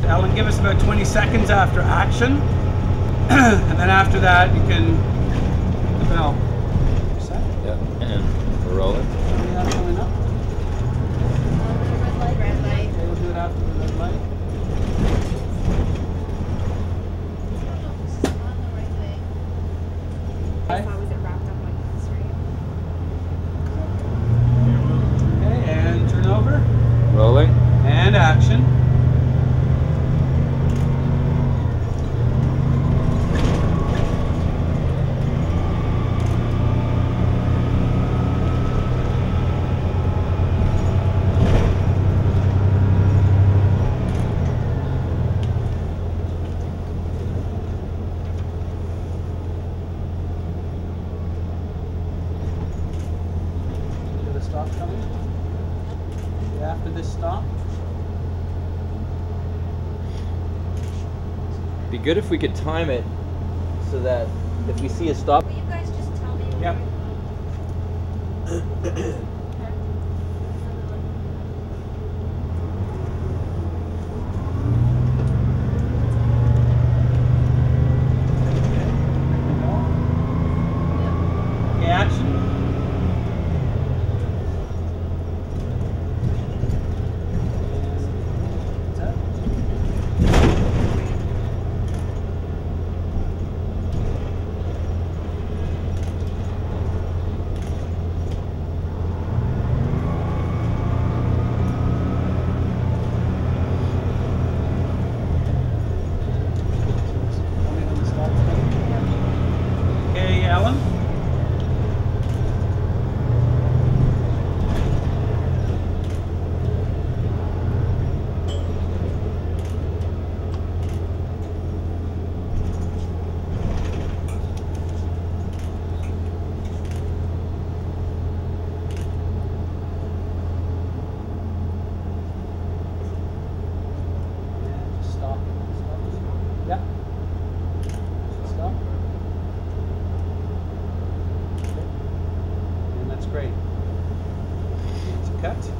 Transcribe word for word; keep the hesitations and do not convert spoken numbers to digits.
Ellen, give us about twenty seconds after action. And then after that, you can, well, set. Yep, and we're rolling. Coming up, coming up. Red light. Red light. Okay, we'll do it after the red light. As long as it wrapped up like this, right? Okay, and turn over. Rolling. And action. Stop coming. After this stop. Be good if we could time it so that if we see a stop. Will you guys just tell me? Yep. Okay, action. Okay, Ellen. Just stop. Stop. Yeah. Stop. And that's great. It's a cut.